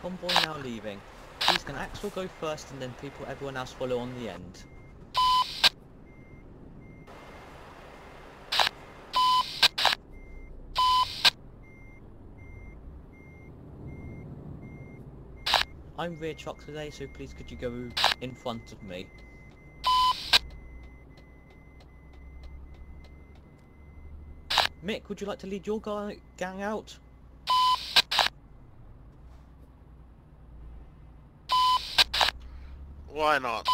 convoy now leaving. Please can Axiel go first and then everyone else follow on the end. I'm rear chock today, so please could you go in front of me. Mick, would you like to lead your gang out? Why not?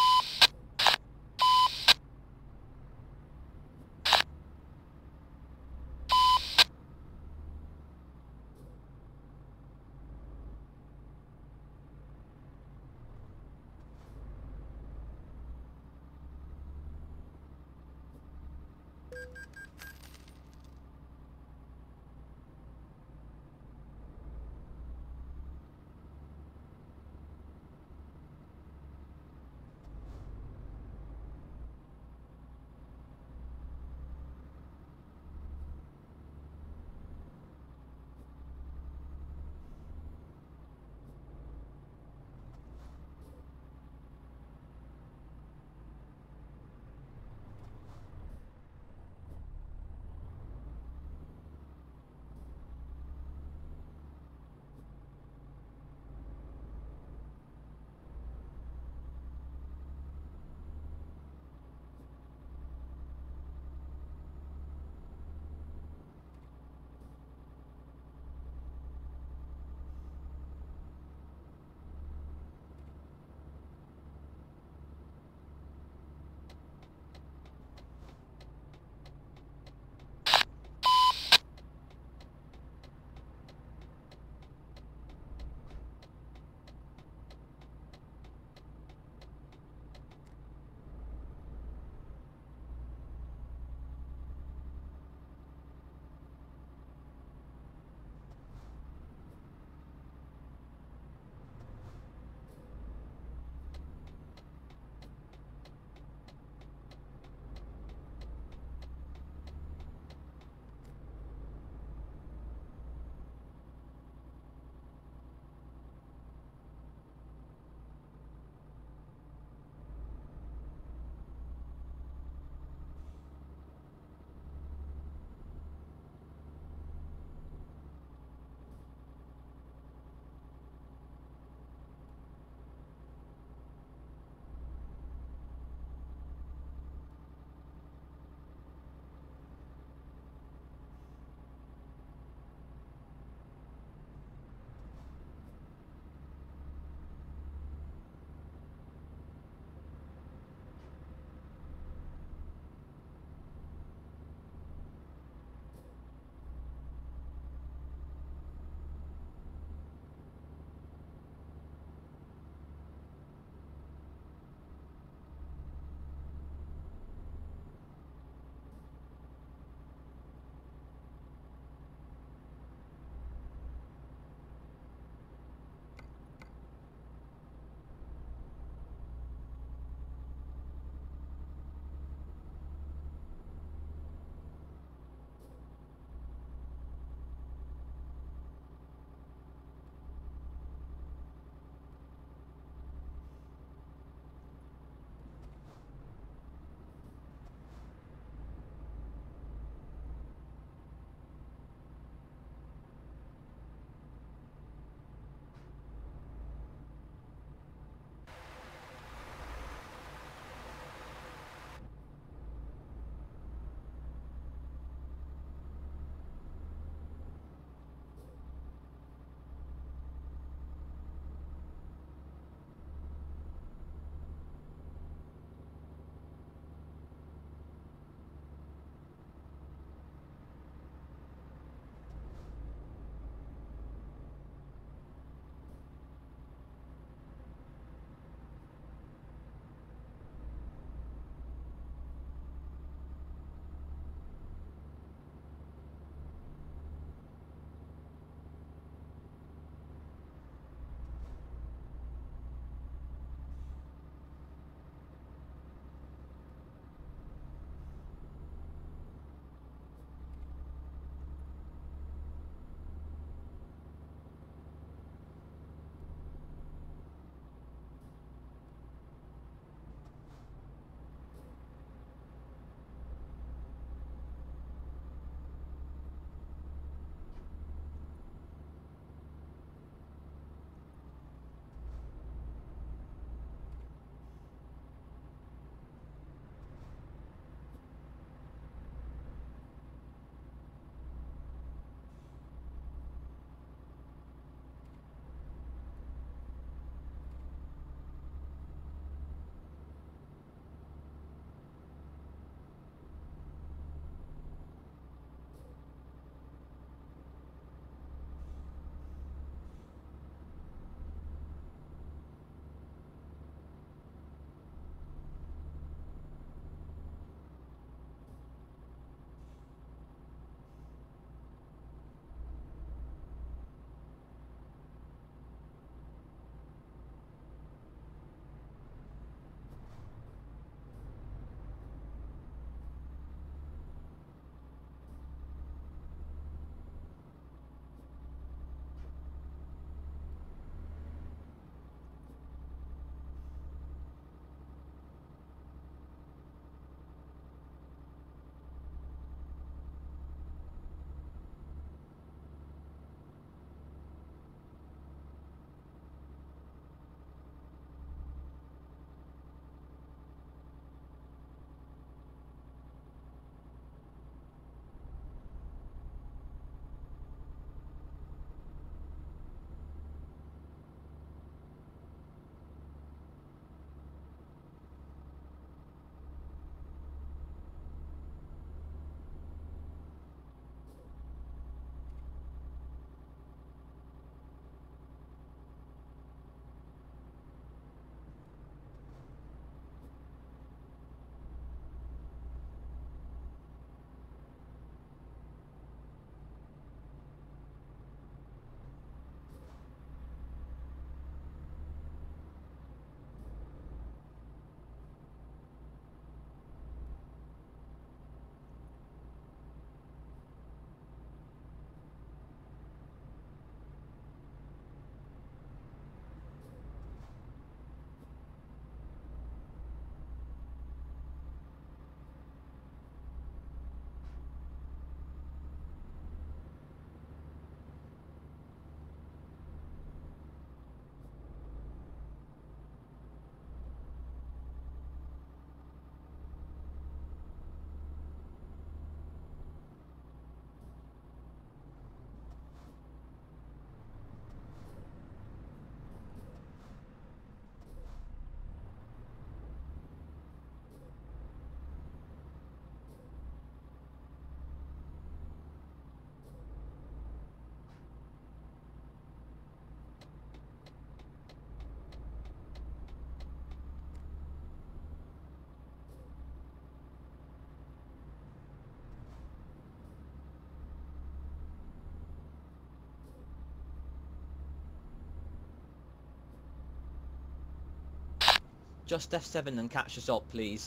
Just F7 and catch us up, please.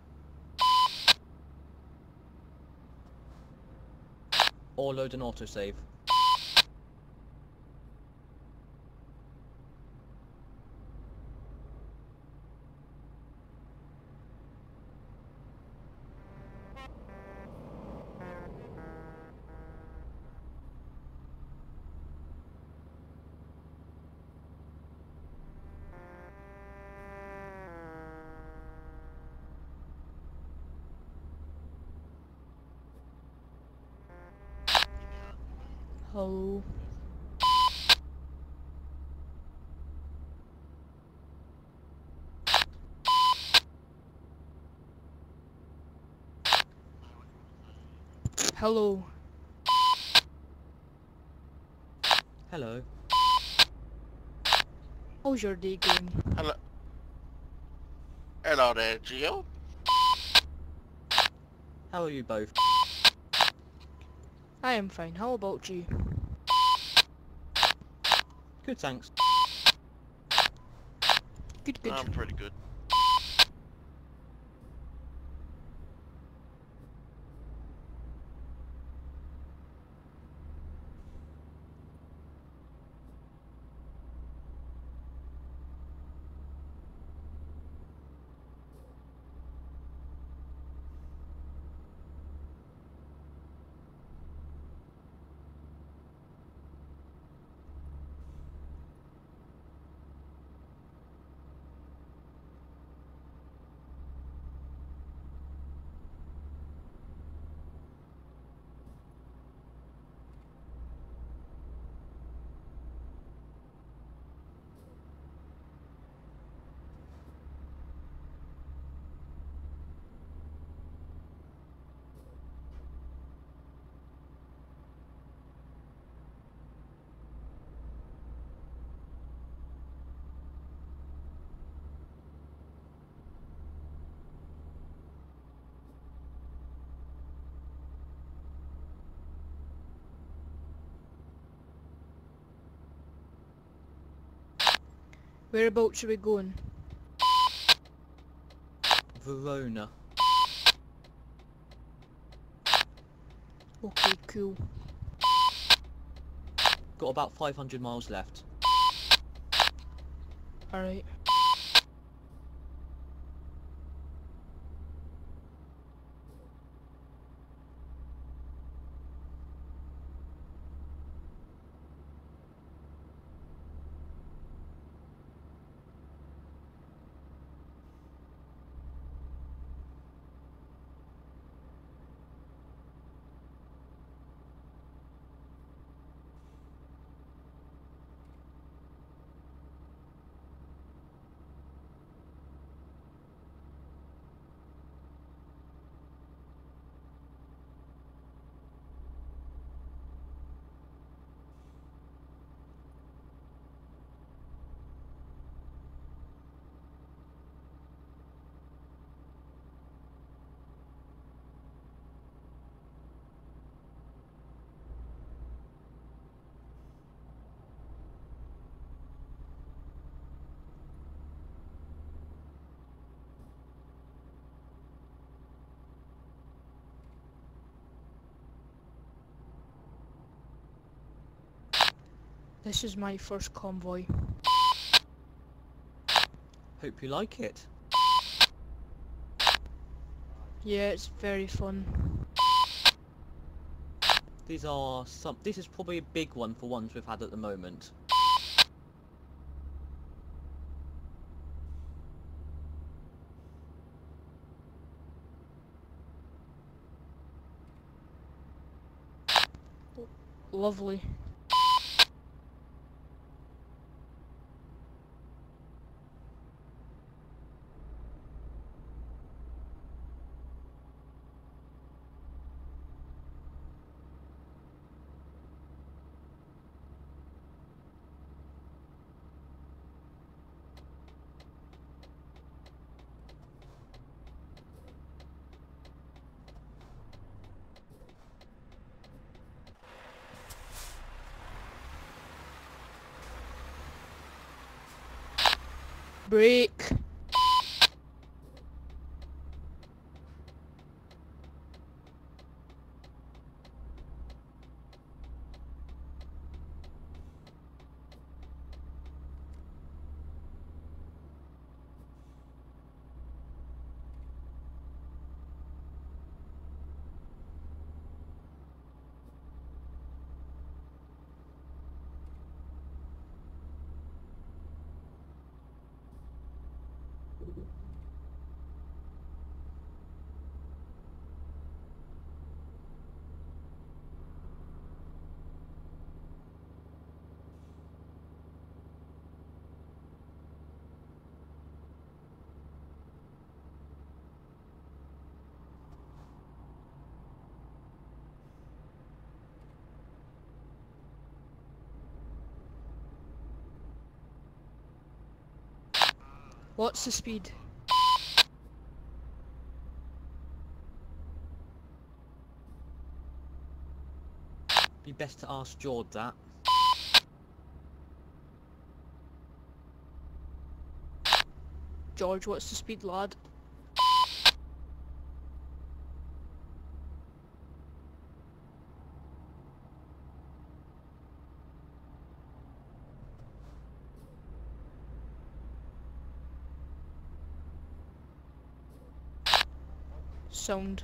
Or load an autosave. Hello. Hello. Hello. How's your day going? Hello. Hello there, Gio. How are you both? I am fine. How about you? Good, thanks. Good, good. I'm pretty good. Whereabouts are we going? Verona. Okay, cool. Got about 500 miles left. Alright. This is my first convoy. Hope you like it. Yeah, it's very fun. This is probably a big one for ones we've had at the moment. Lovely. Break. What's the speed? Be best to ask Jord that. George, what's the speed, lad? Sound.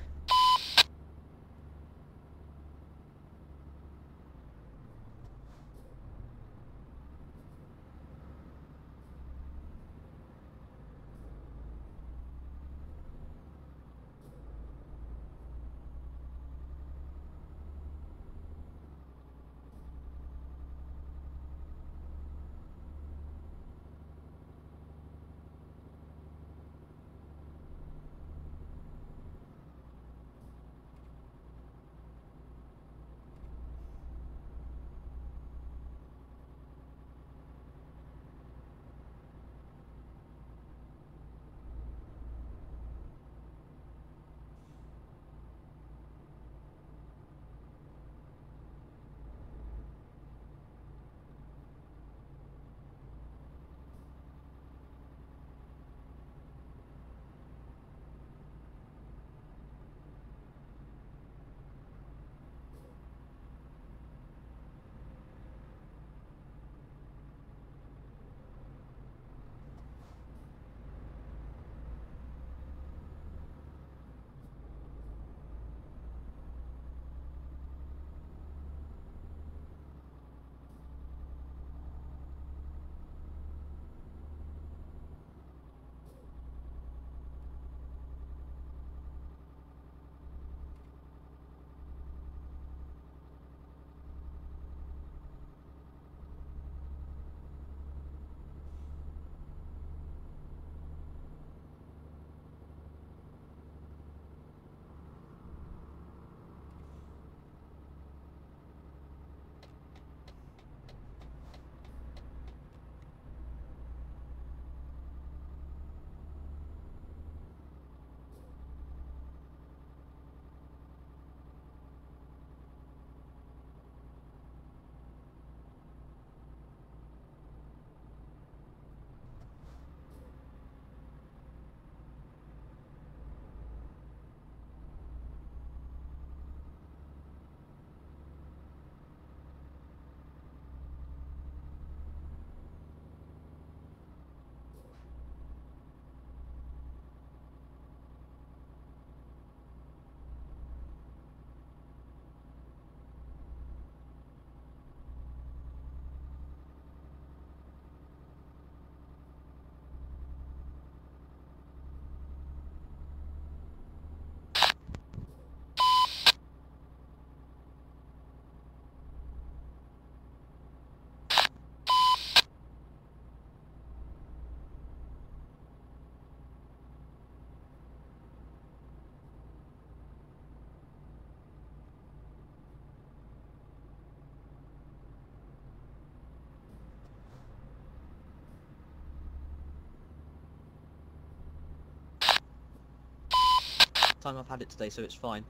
Time I've had it today, so it's fine.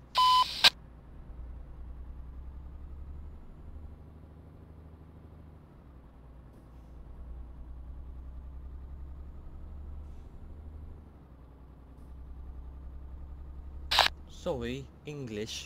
Sorry, English.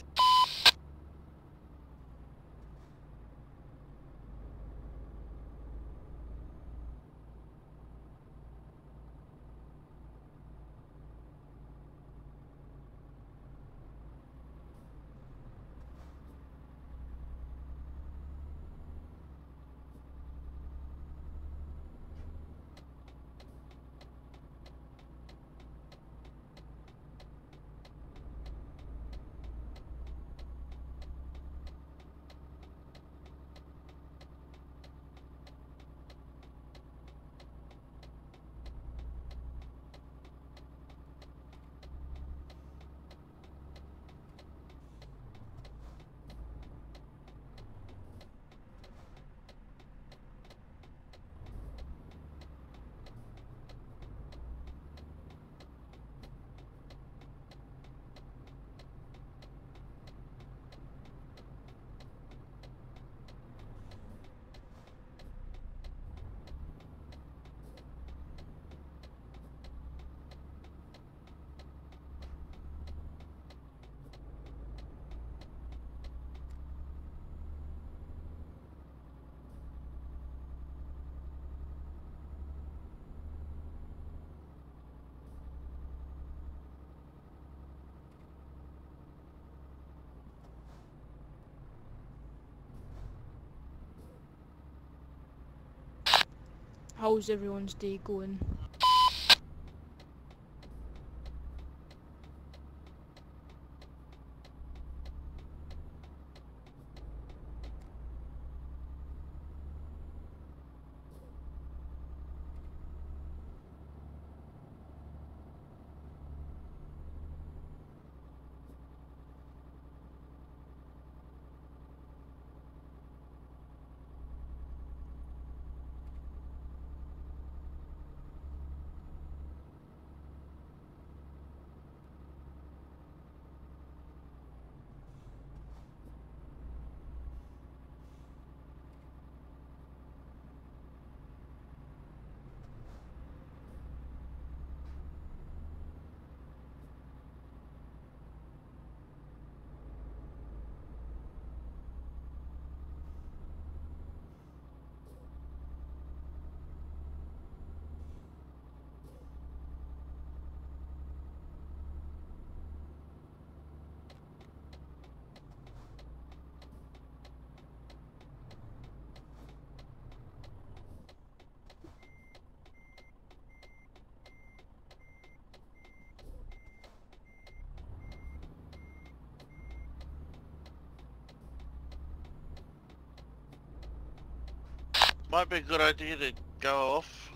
How's everyone's day going? Might be a good idea to go off.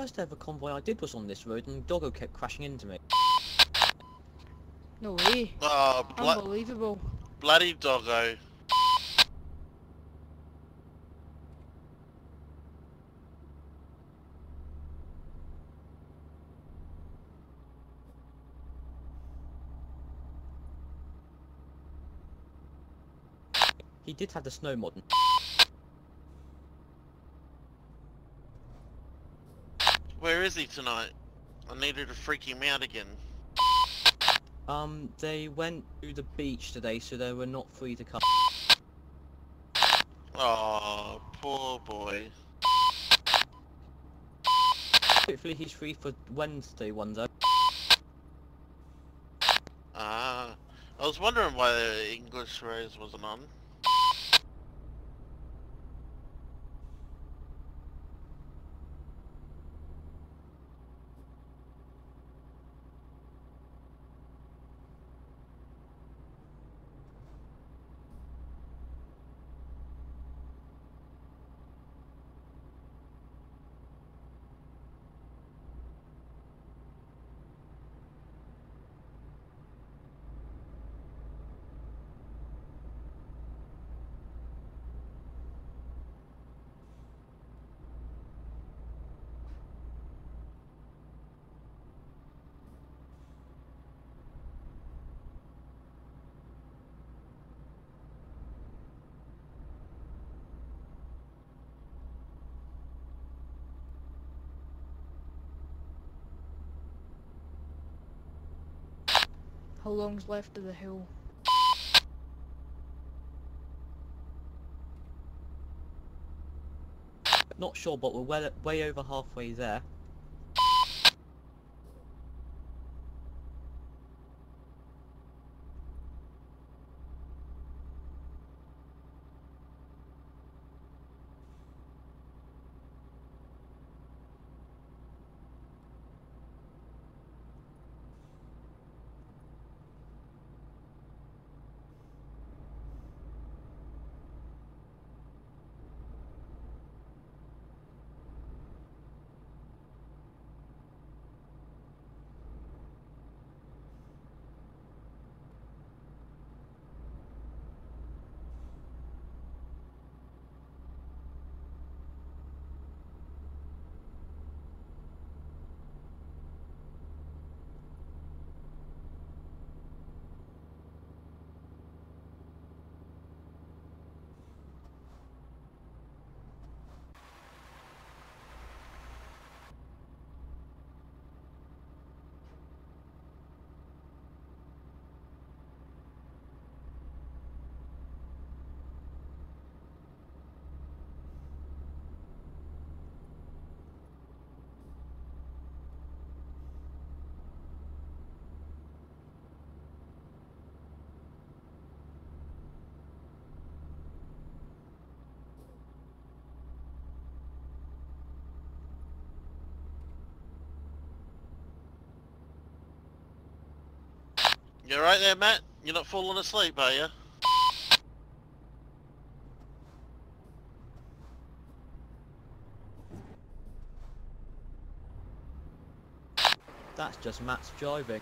first ever convoy I did was on this road, and Doggo kept crashing into me. No way. Oh, Unbelievable. bloody Doggo. He did have the snow mod. Where is he tonight? I needed to freak him out again. They went to the beach today, so they were not free to come. Oh, poor boy. Hopefully he's free for Wednesday one though. Ah, I was wondering why the English race wasn't on. How long's left of the hill? Not sure, but we're way over halfway there. You right there, Matt? You're not falling asleep, are you? That's just Matt's driving.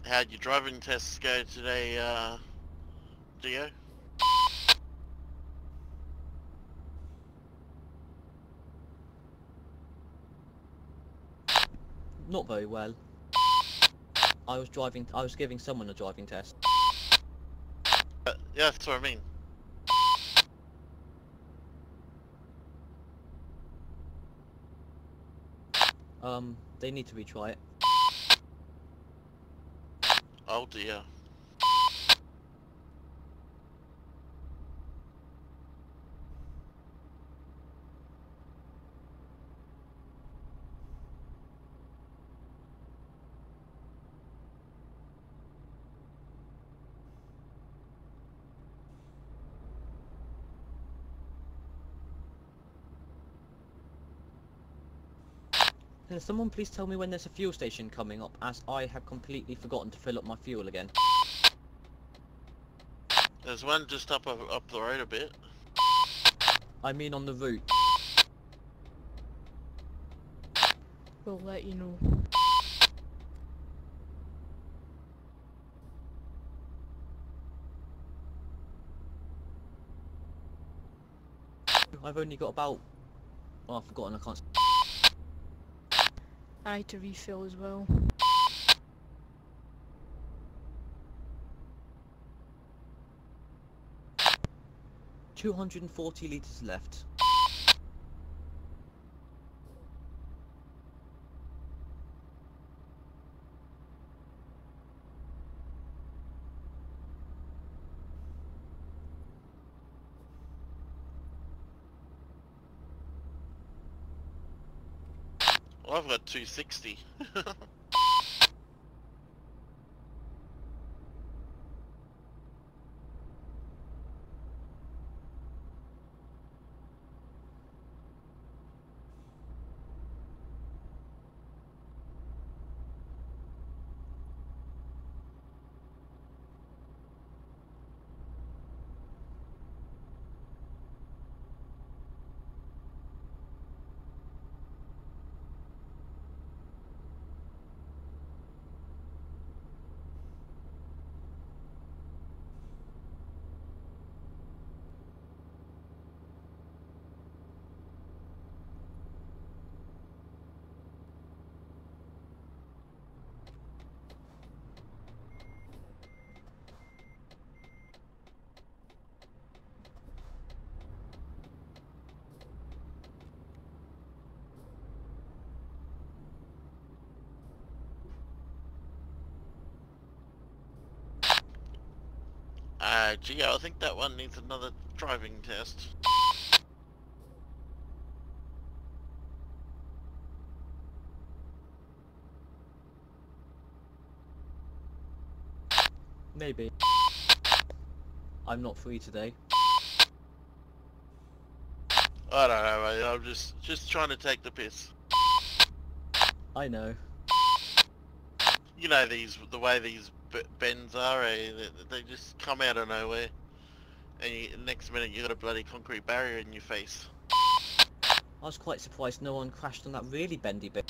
How'd your driving tests go today, Dio? Not very well. I was giving someone a driving test. Yeah, that's what I mean. They need to retry it. Oh dear. Can someone please tell me when there's a fuel station coming up, as I have completely forgotten to fill up my fuel again. There's one just up the road a bit. I mean on the route. We'll let you know. I've only got about... Oh, I've forgotten, I can't... I need to refill as well. $240 litres left. Well, I've got 260. Geo, I think that one needs another driving test. Maybe. I'm not free today. I don't know, mate. I'm just trying to take the piss. I know. You know the way these bends are, they just come out of nowhere, and next minute you got a bloody concrete barrier in your face. I was quite surprised no one crashed on that really bendy bit.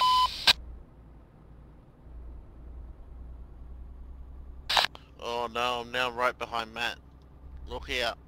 Oh no, I'm now right behind Matt. Look out.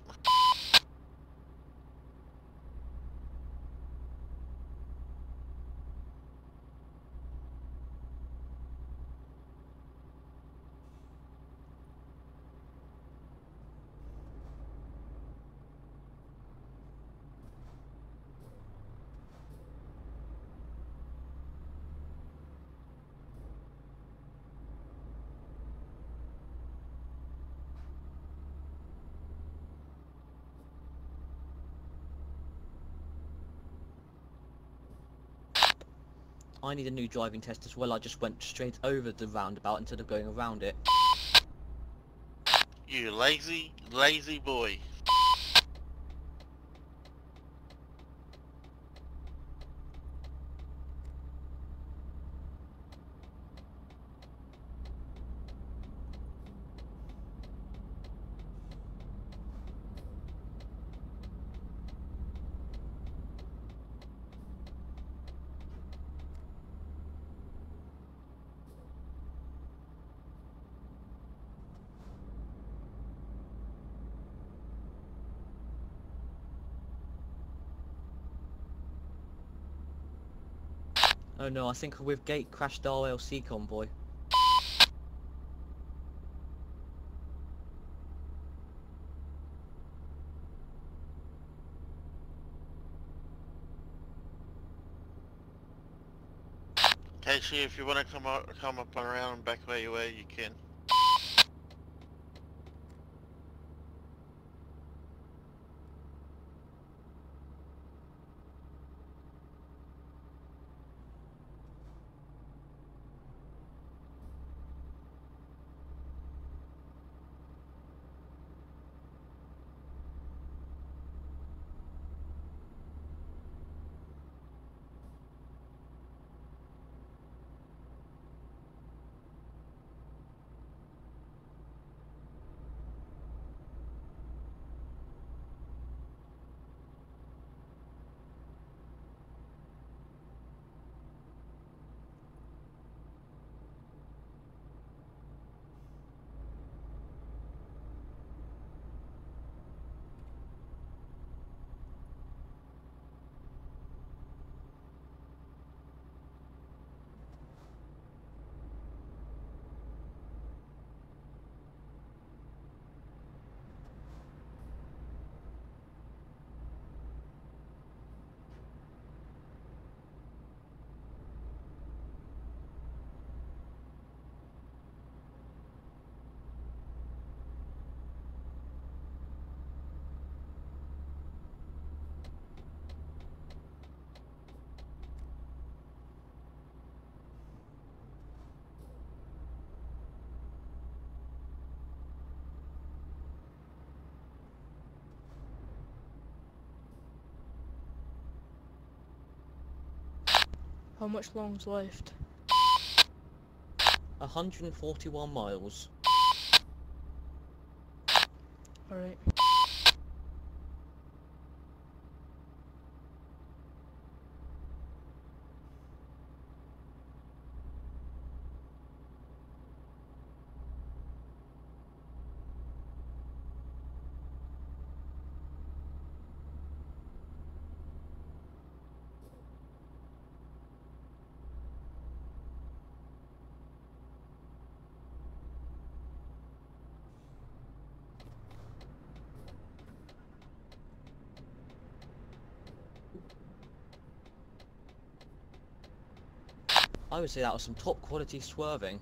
I need a new driving test as well. I just went straight over the roundabout instead of going around it. You lazy, lazy boy. Oh no, I think we've gate crashed our LC convoy. Casey, if you want to come up and around and back where you were, you can. How much long's left? 141 miles. Alright. I would say that was some top quality swerving.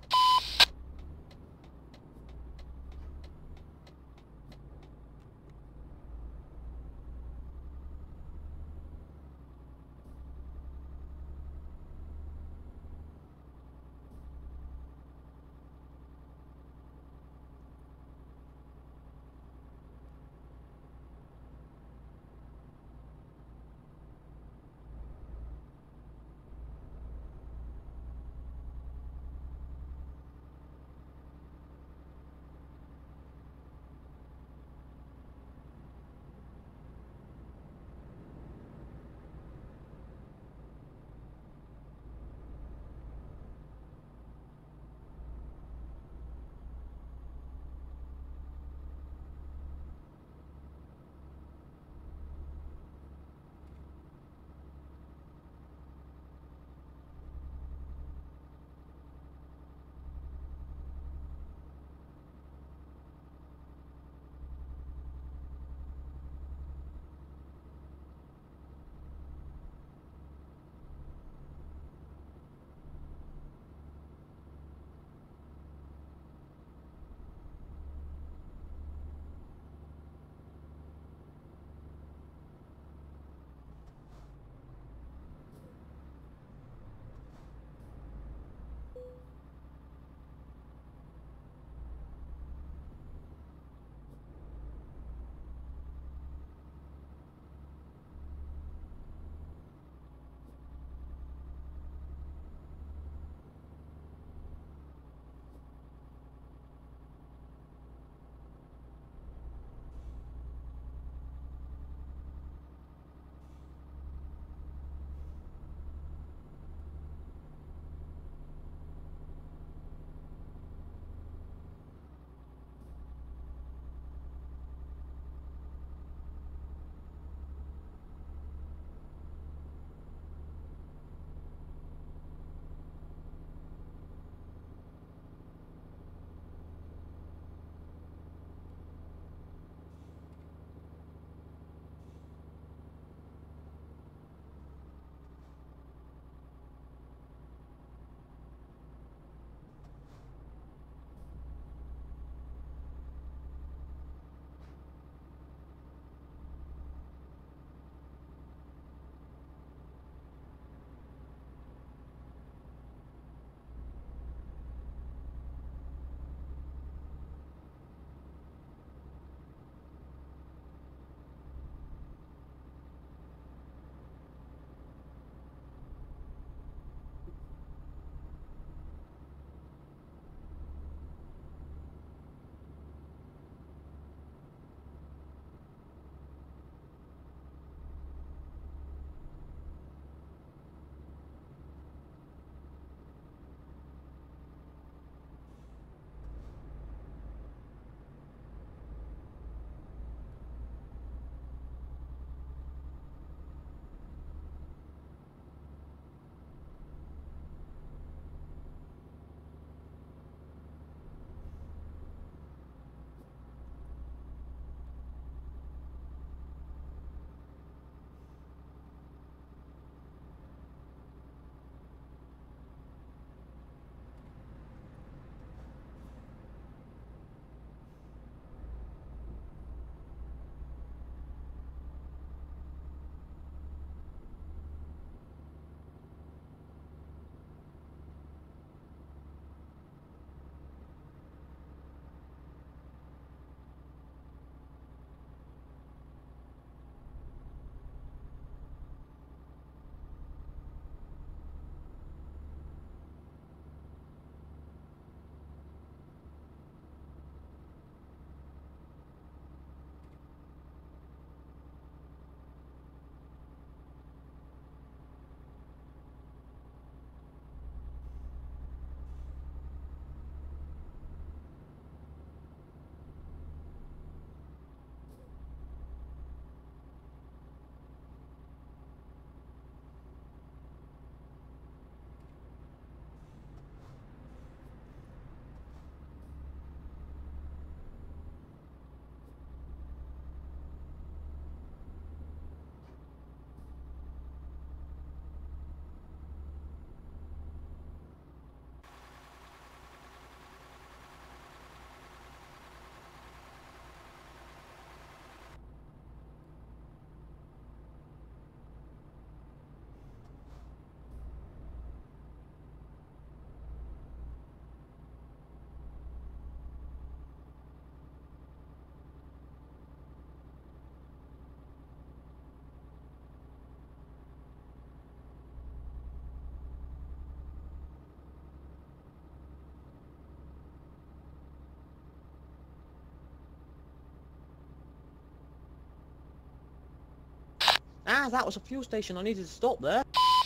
Ah, that was a fuel station. I needed to stop there.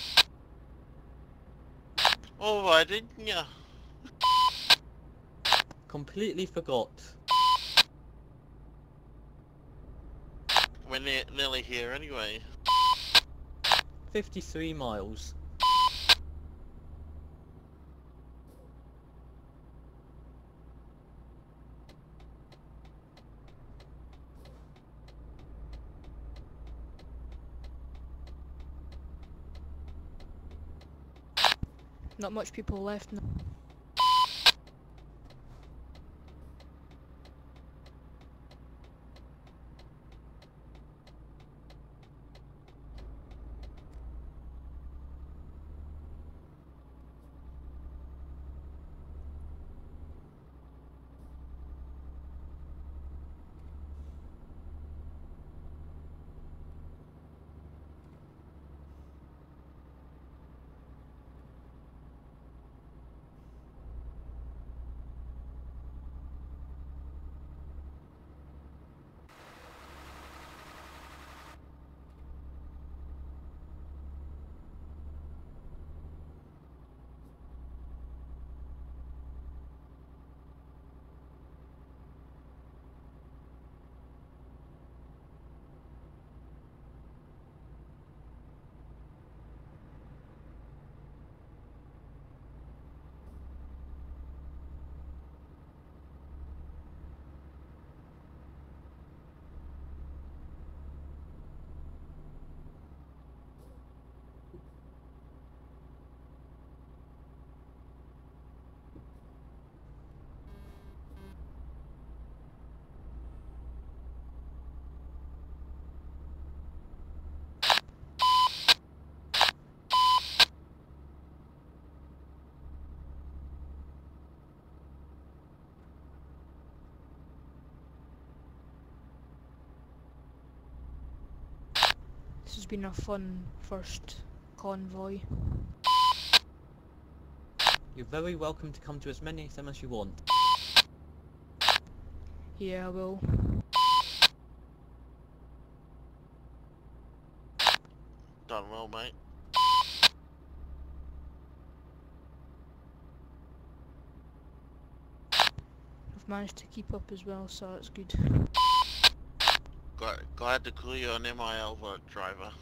Oh, why didn't ya? Completely forgot. We're nearly here anyway. 53 miles. Not much people left now. This has been a fun first convoy. You're very welcome to come to as many of them as you want. Yeah, I will. Done well, mate. I've managed to keep up as well, so that's good. Glad to call you an MIL driver.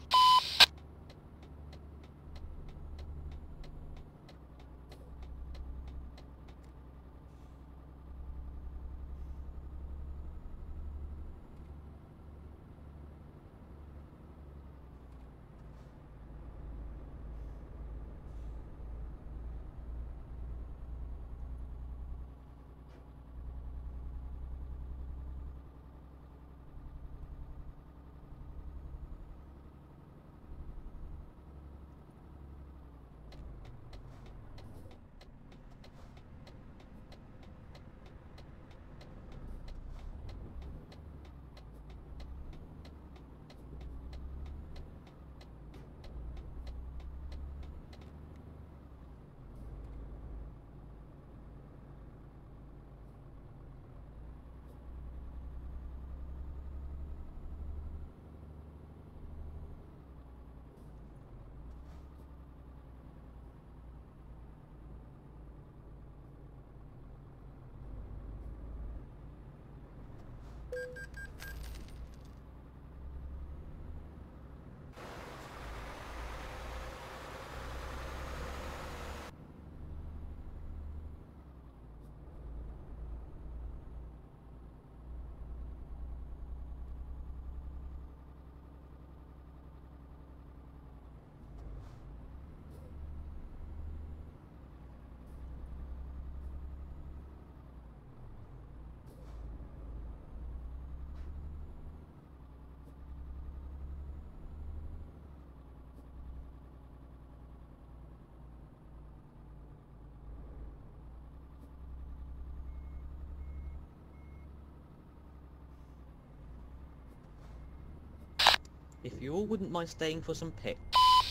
If you all wouldn't mind staying for some pics.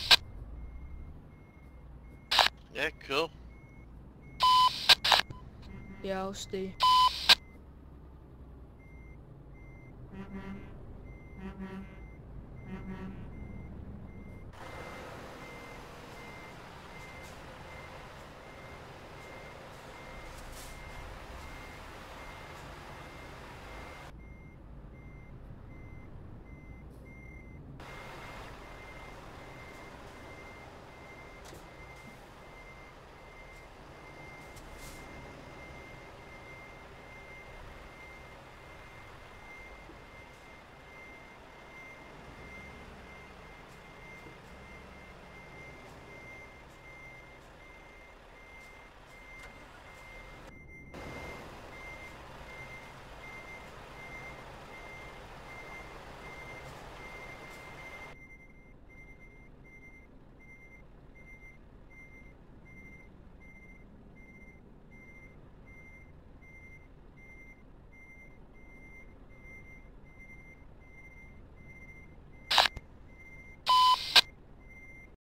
Yeah, cool. Yeah, I'll stay.